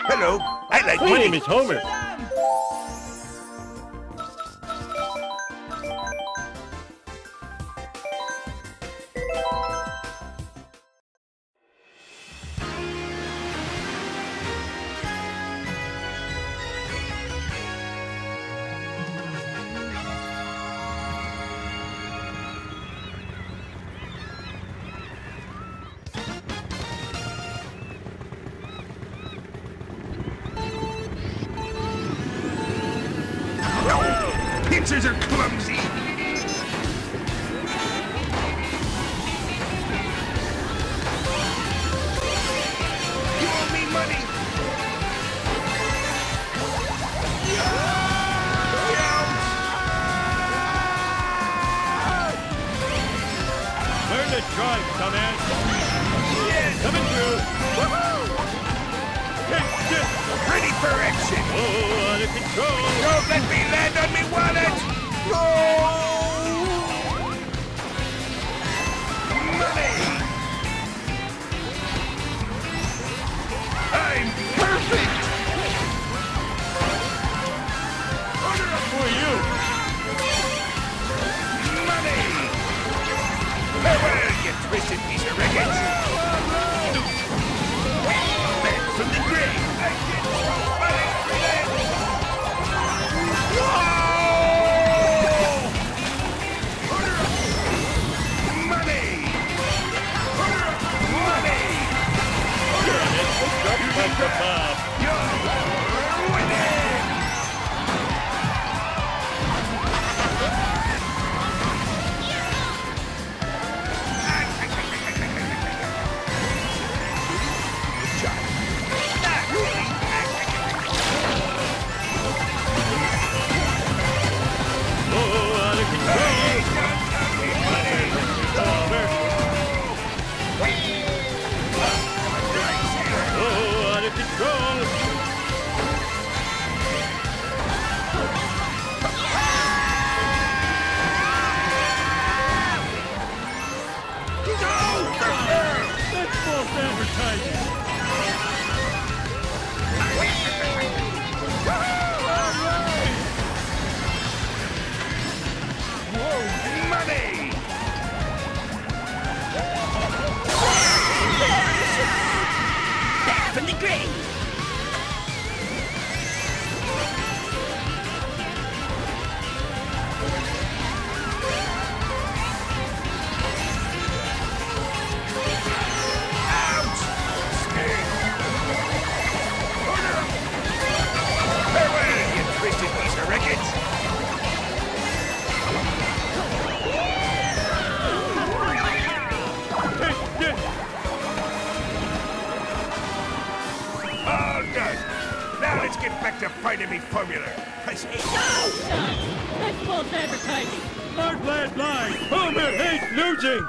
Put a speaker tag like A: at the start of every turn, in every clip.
A: Hello, I like
B: My
A: money.
B: name is Homer.
A: Pizzas are clumsy. You owe me money.
B: Learn to drive, dumbass.
A: Yes.
B: Coming through. Hey, shit.
A: Ready for action.
B: Oh, out of control.
A: Don't let me land on me wallet. No. Money. I'm perfect.
B: Who are you?
A: Money. Farewell, you twisted piece of wreckage. Back from the grave. I get money. Money. Money.
B: Drop like the Bob.
A: You're winning.
B: Oh, out of control. Oh, out of control. That's false advertising.
A: Money!
C: Back from the grave!
A: Out! Snake! Farewell, you twisted piece of wreckage!
B: Hey, shit.
A: All done. Now let's get back to finding me formula.
C: That's false advertising!
B: Hard lad lies. Homer hates losing.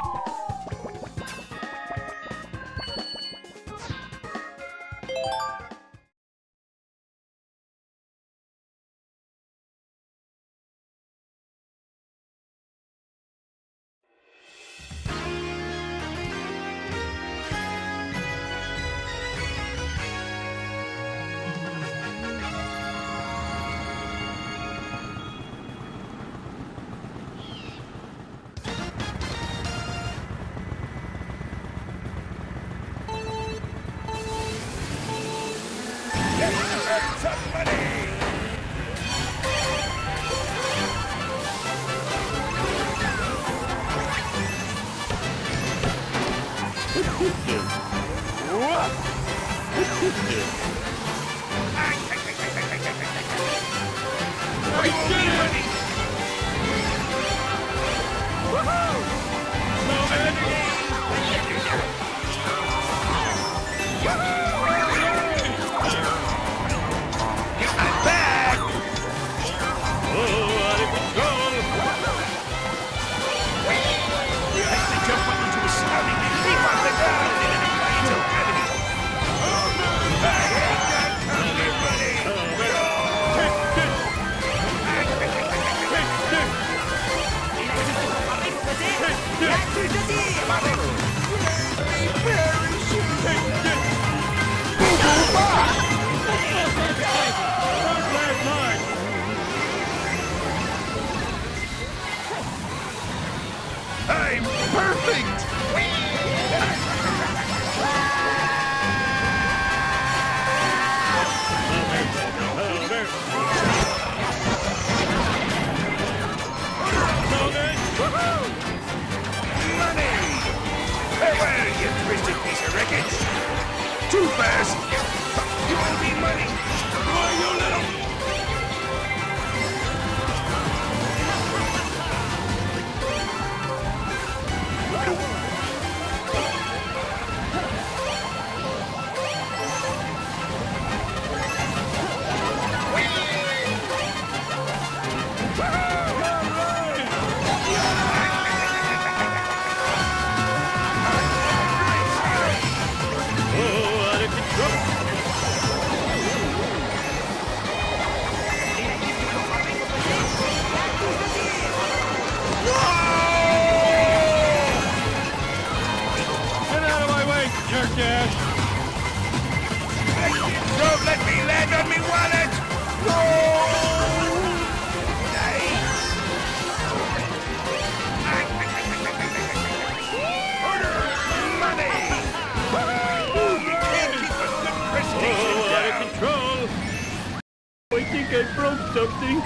A: Earn some money! Money! I'm back!
B: Oh, out of control.
A: As they jump up into a surrounding leap off the ground in an incredible gravity. Perfect! Money! Farewell, you twisted piece of wreckage! Too fast! You owe me money! Oh, you little...
B: Oh, out of control. Get out of my way, jerk-ass!
A: Don't let me land on me wallet! No! Money! You can't keep a good prestige
B: Oh, out of
A: down.
B: control! I think I broke something.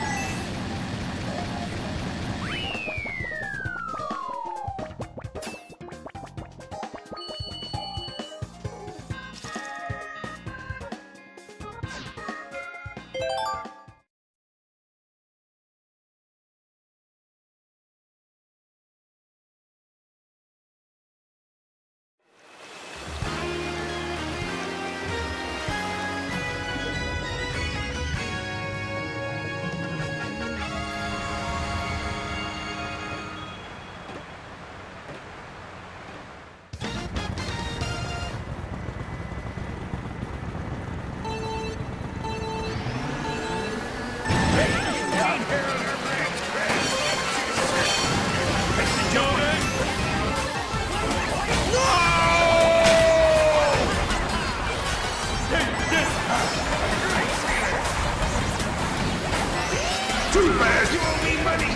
A: Too fast! You owe me money!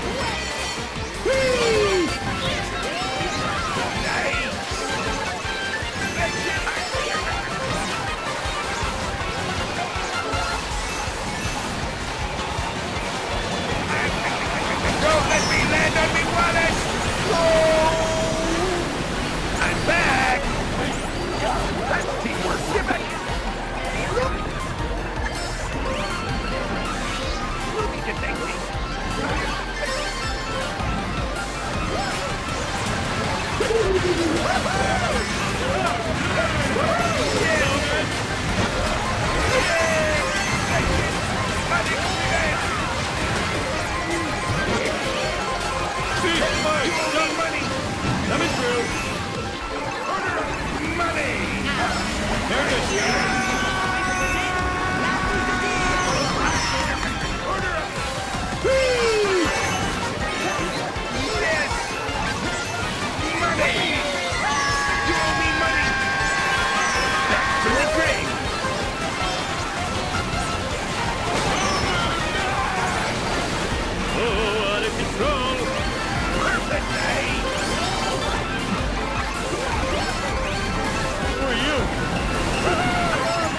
A: Whee! Don't let me land on me wallet! No! I'm back! That's teamwork! Get back! Movie detective!
B: Coming through.
A: Money!
B: There it is.
A: Yes! Money! You owe me money! Back to the grave!
B: Oh, out of control.
A: Perfect day!
B: Who are you?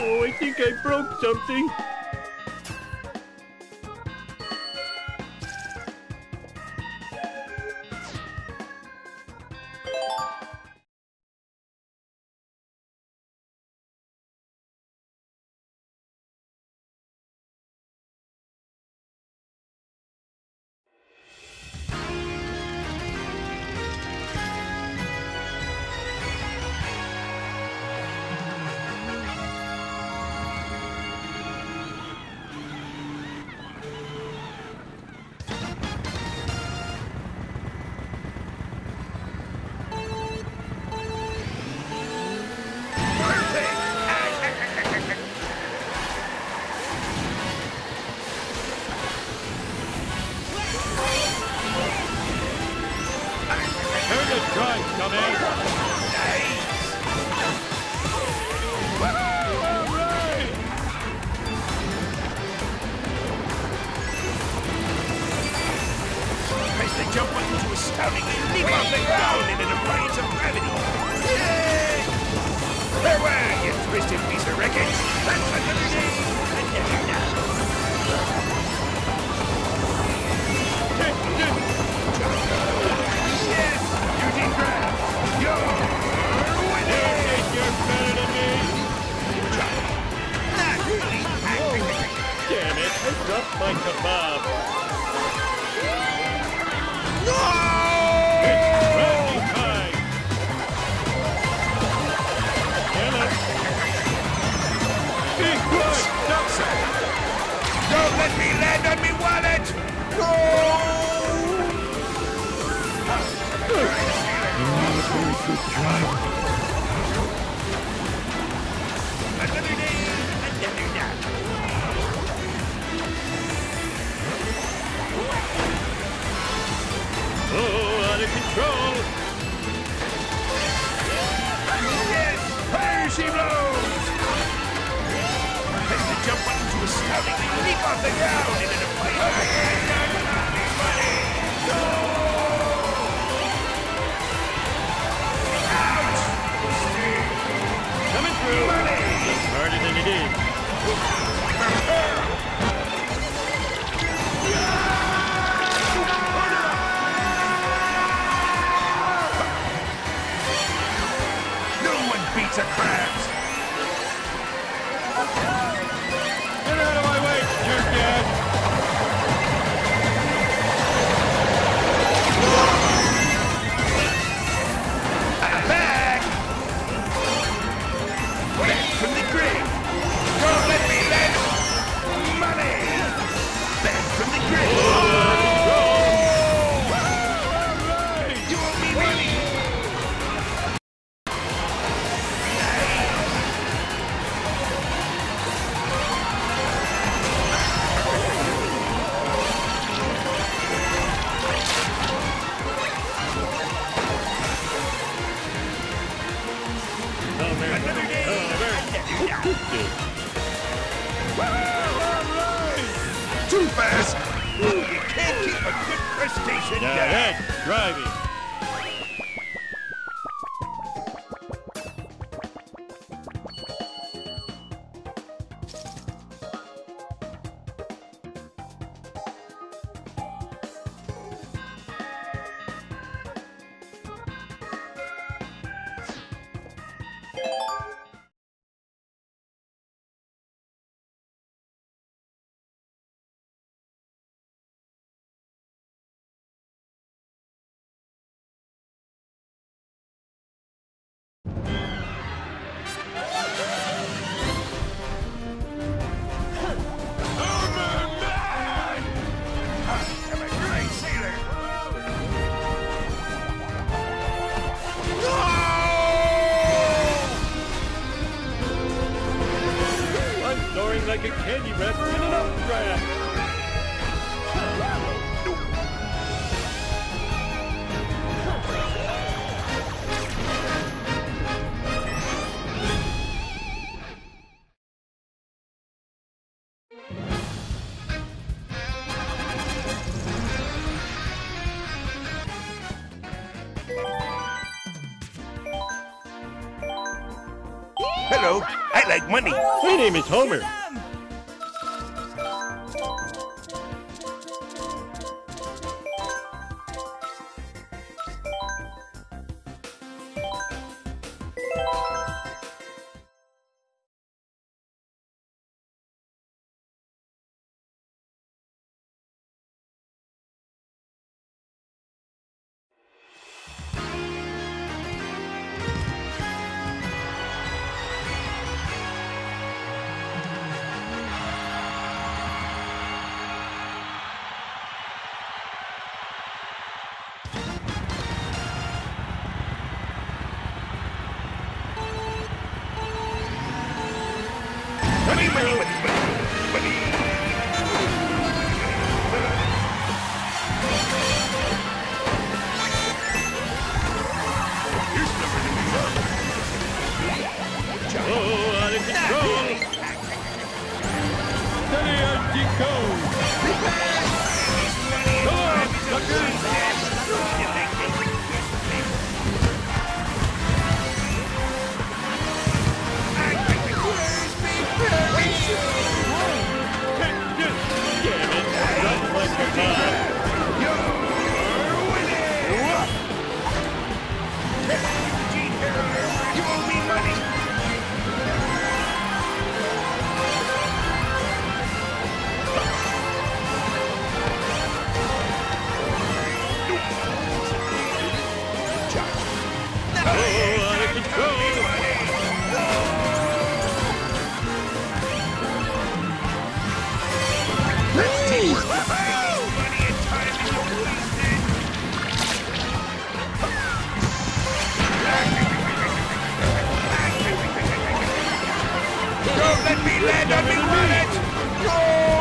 B: Oh, I think I broke something.
A: Jump button to astoundingly leap off the ground in a defiance of gravity. Yay! Farewell, you twisted piece of wreckage. That's another day, another night. Yes, you did grab. You're winning.
B: You're better than me.
A: Not really.
B: Damn it, I dropped my kebab.
A: No!
B: It's round time. Damn it. Big push.
A: Stop, sir. Don't let me land on me wallet. No!
B: Good driver.
A: Another day, another night.
B: Oh, out of control.
A: Yes! Fire she blows! Press the jump button to astoundingly leap off the ground in a defiance of money! No! Ouch!
B: Coming through.
A: Money!
B: Harder than it is.
A: No one beats a crabs!
B: Get out of my way, jerkhead.
A: Back! Back from the grave! Don't let me land! Money! Back from the grave! You owe me money! Another day, another night. Too fast! You can't keep a good crustacean
B: Now
A: down!
B: that's driving.
A: I'm a great sailor! No!
B: I'm soaring like a candy wrapper in an updraft.
A: Hello, I like money.
B: My name is Homer.
A: Money, money, money, money, money. Here's somewhere to be.
B: Oh, out of control. Steady as she goes. Come on, suckers.
A: Let me land on me wallet! No!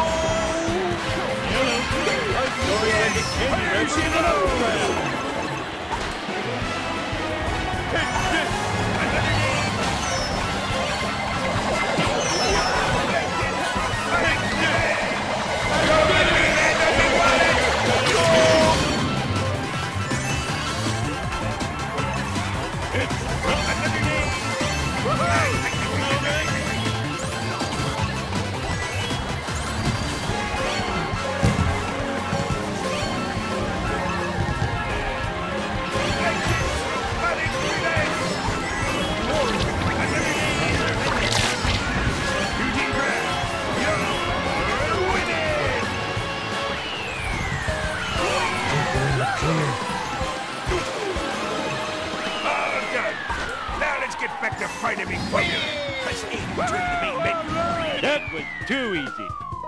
A: Back to fighting me quicker. Press A to return to the main menu.
B: That was too easy.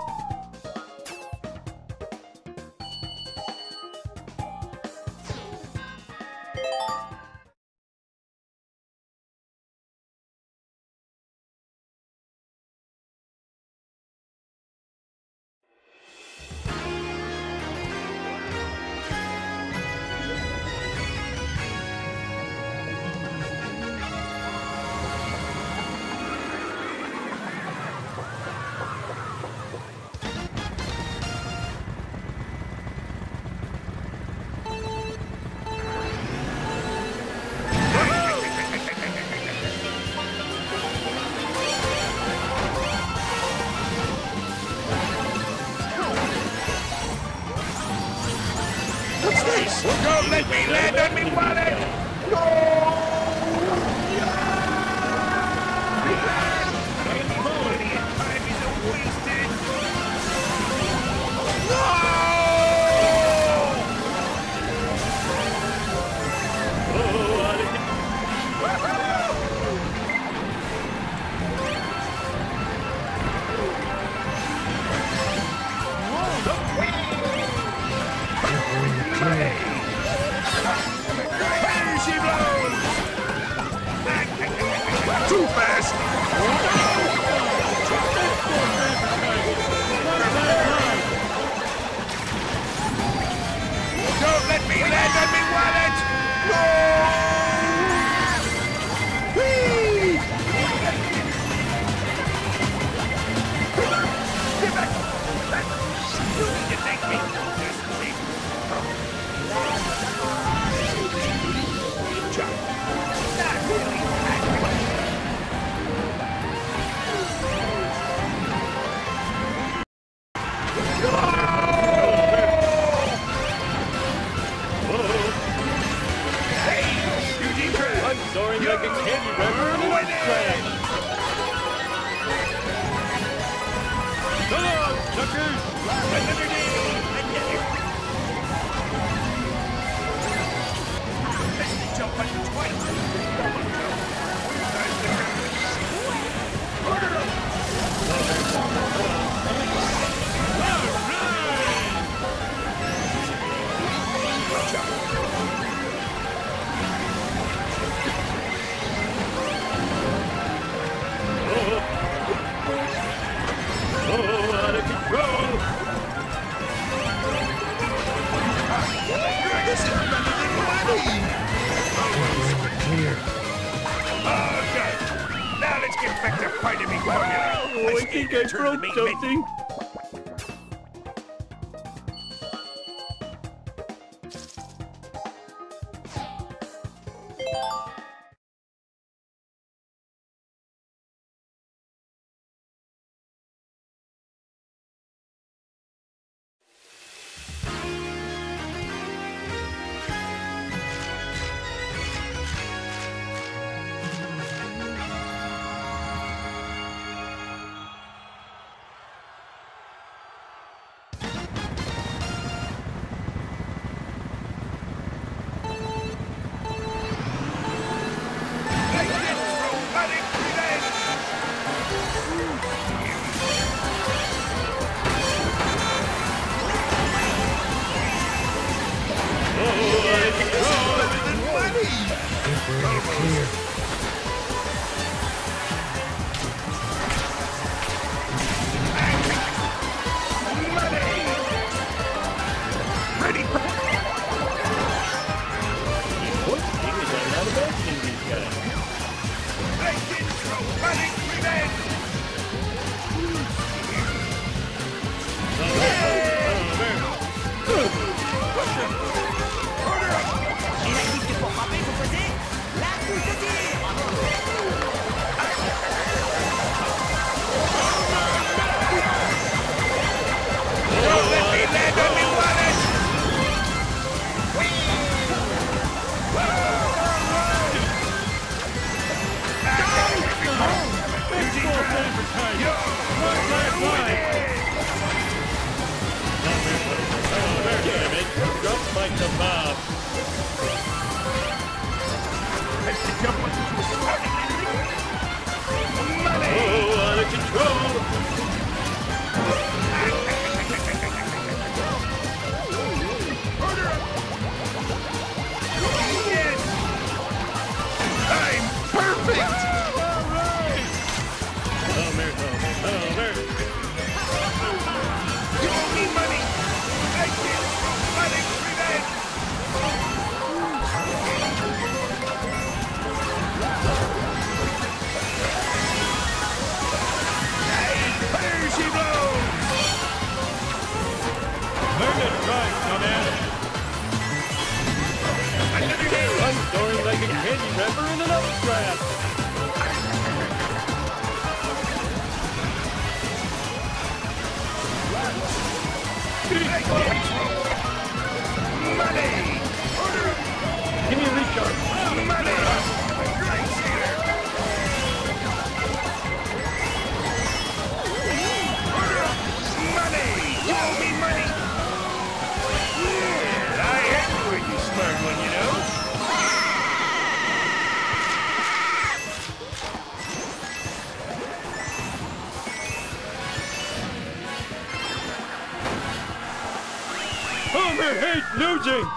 A: Don't let me land on me wallet! No! Money and time is wasted! No! Too fast! Don't let me land on me wallet! No! Whee! Get back! You need to thank me. Not really.
B: soaring like a candy wrapper in an updraft. Come on, suckers!
A: Another day, another. Press the jump button twice.
B: Out of control!
A: This is better than money!
D: Clear.
A: Okay. Now let's get back to finding me formula.
B: Oh, I think I broke something.
D: Clear.
A: Ready?
B: Pointing is not a bad thing, these guys.
A: Legend Robotic Revenge!
C: Et la clique de pour frapper, vous posez la touche de tir.
A: Don't let me land on me wallet!
B: Damn it! Drop my kebab!
A: Press the jump button to astoundingly money!
B: Oh, out of control!
A: Order up! Yes! I'm perfect!
B: Homer!
A: You owe me money! Legend Robotic Revenge! Fire she blows!
B: Learn to try, dumbass!
A: Another day!
B: I'm soaring like a candy wrapper in an updraft!
A: Money! Order up!
B: Give me a recharge!
A: Money! Great sailor! Order up! Money! You owe me money! Yeah, I am going to smart one, you know?
B: Homer hates losing!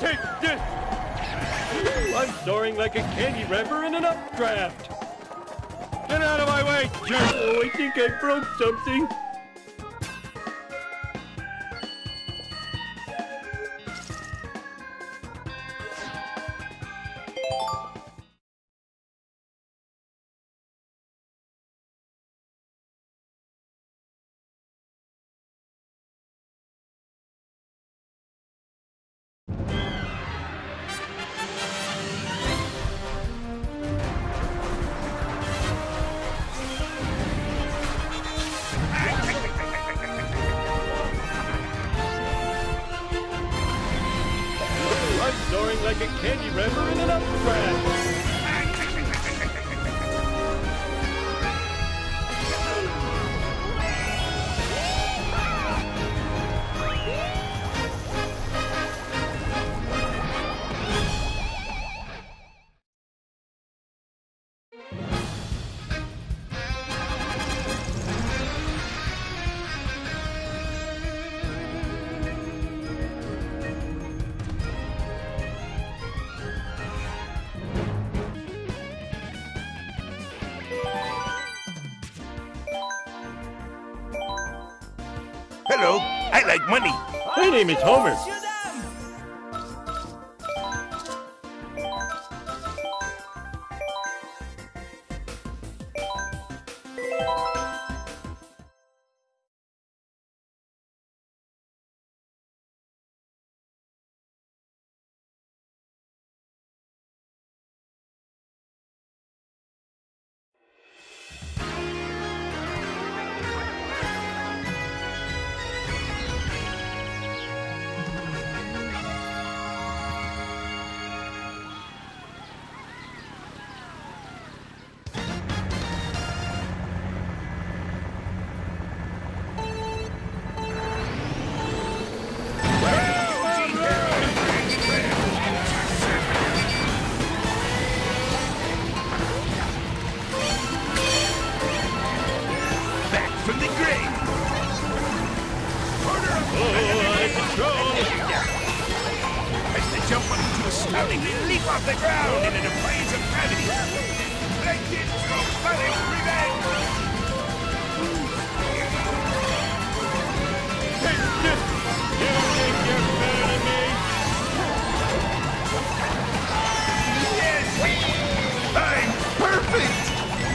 B: Take this! I'm soaring like a candy wrapper in an updraft! Get out of my way, jerk! Oh, I think I broke something. I'm soaring like a candy wrapper in an updraft!
A: Hello, I like money.
B: My name is Homer.
A: From the grave. As they jump onto astoundingly leap off the ground in an defiance of gravity. Splendid dramatic revenge!
B: You think you're better than me?
A: Yes! I'm perfect!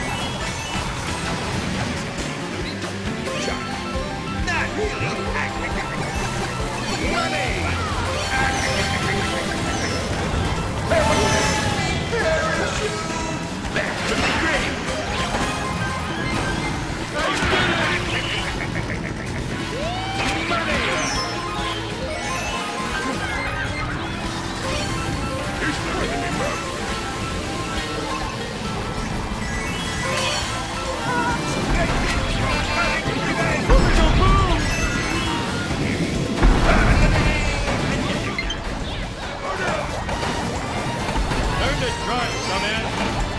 A: Not really. Money! Back from the grave! Money! There's more than we broke.
B: Learn to drive, dumbass!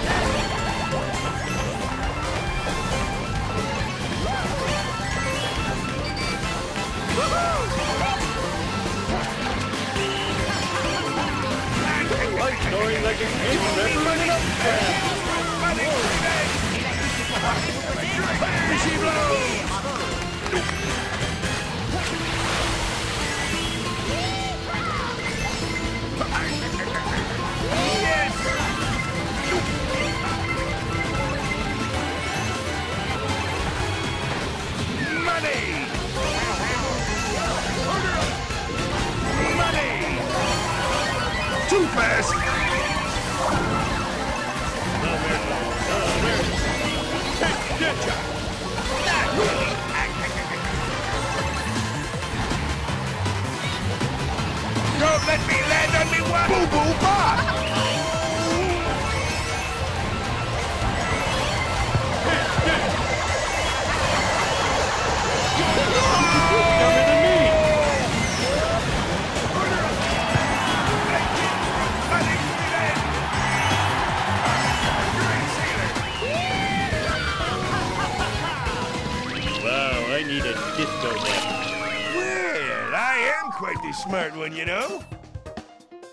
B: I'm soaring like a candy wrapper in an updraft!
A: Fishy blows! Yes! Money! Money! Too fast! Getcha! Not really! Don't let me land on me one! Boo-boo pop!
B: Younger than me! Wow, I need a disco nap.
A: Well, I am quite the smart one, you know.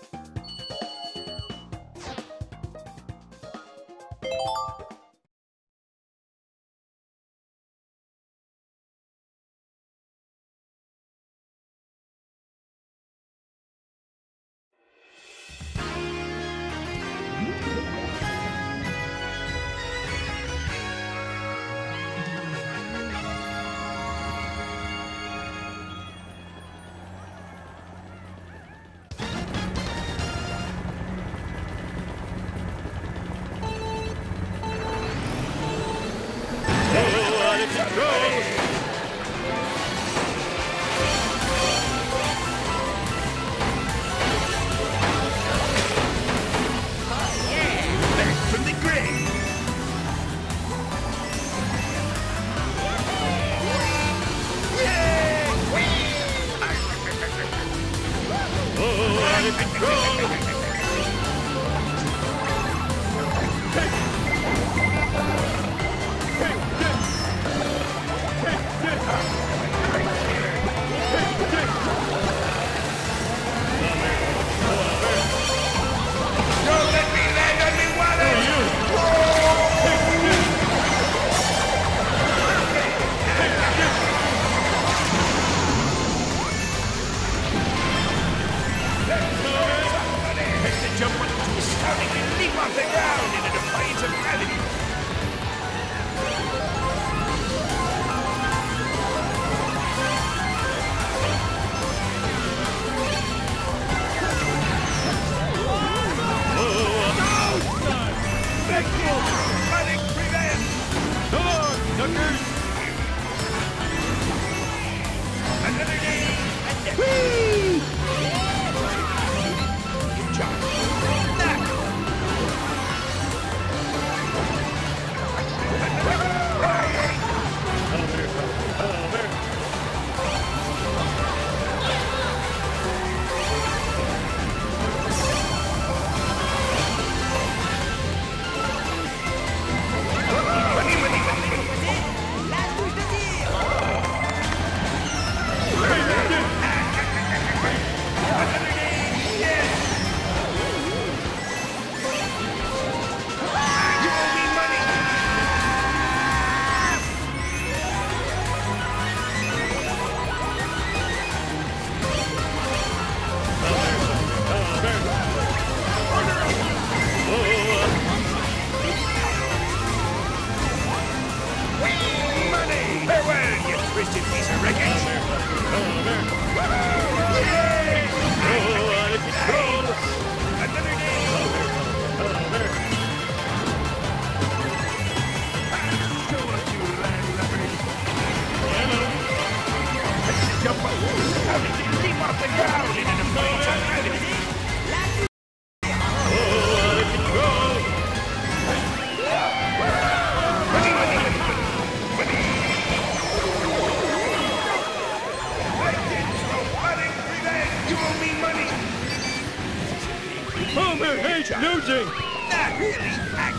A: Chuck.
B: Losing!
A: Not really.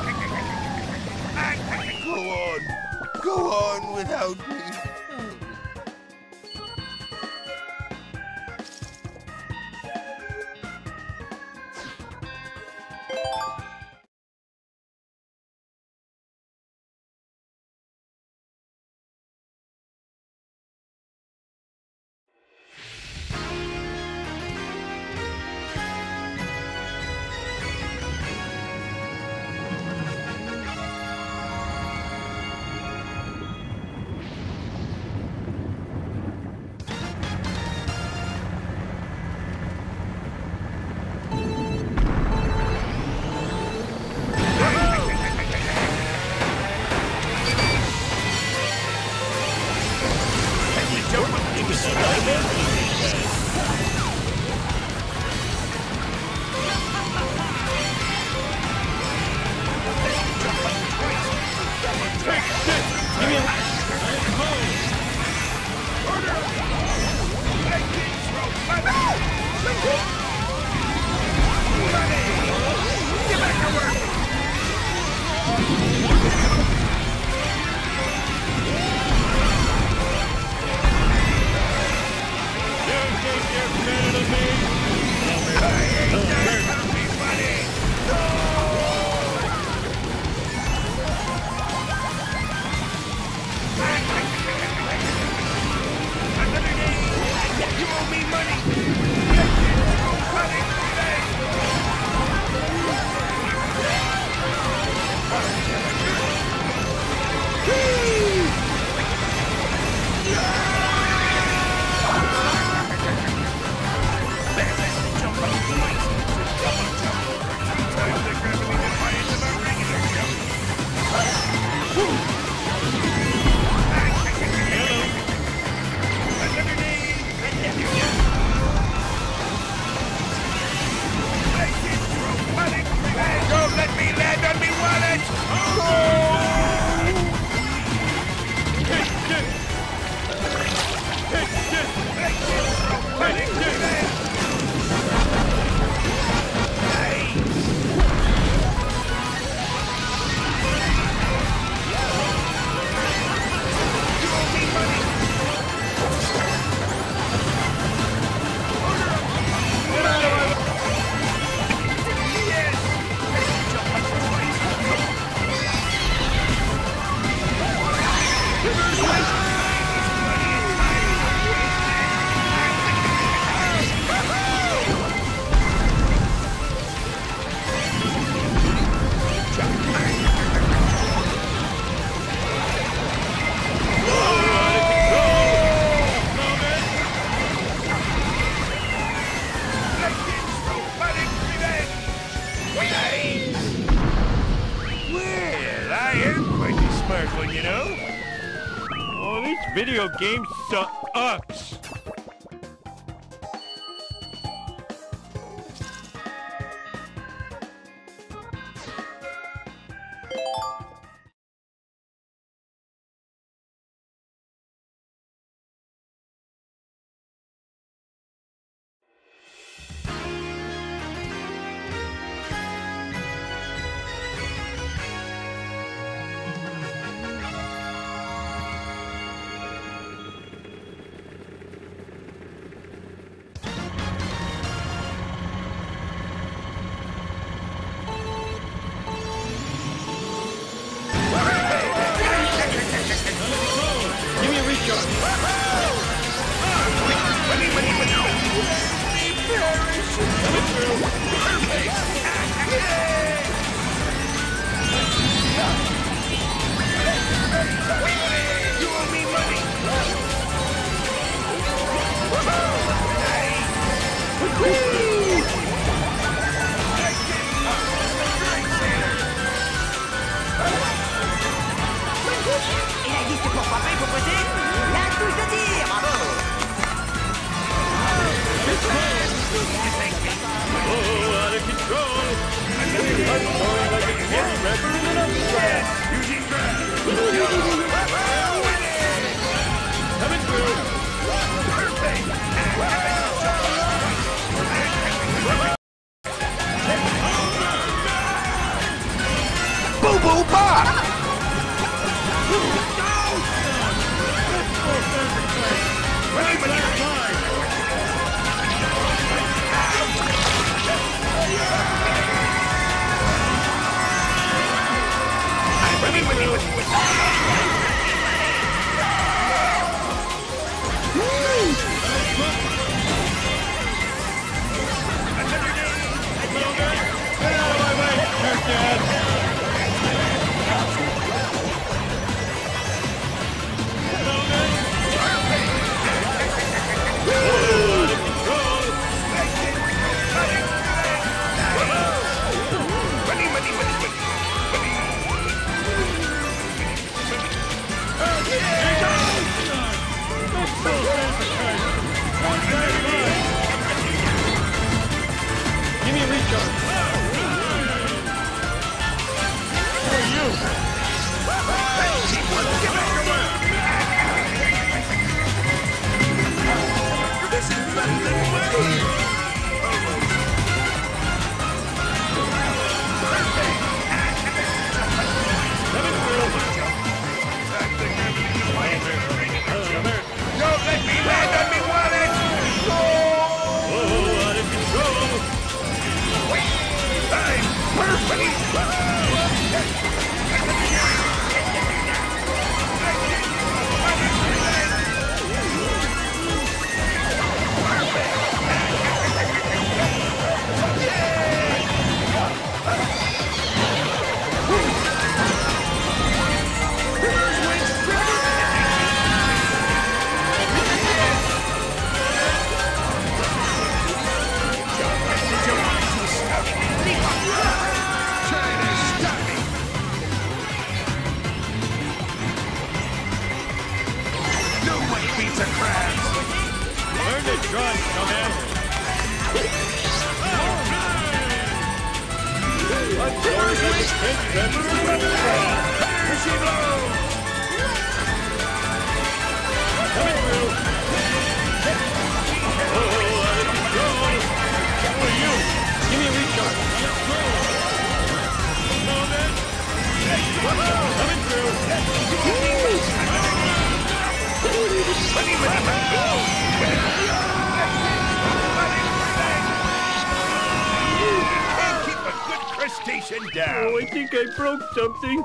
A: Go on. Go on without me.
B: Video game sucks.
A: apart!
B: Give me a recharge. Who are you?
A: This is better than money! Don't let me land on me wallet!
B: Oh, out of control.
A: I'm
B: Learn to trust, dumbass. I'm sorry, coming through. Oh, out of control. Who are you? Give me a recharge. Coming through.
A: Can't keep a good crustacean down.
B: Oh, I think I broke something.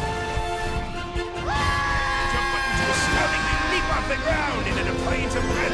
A: The ground in an appliance of gravity.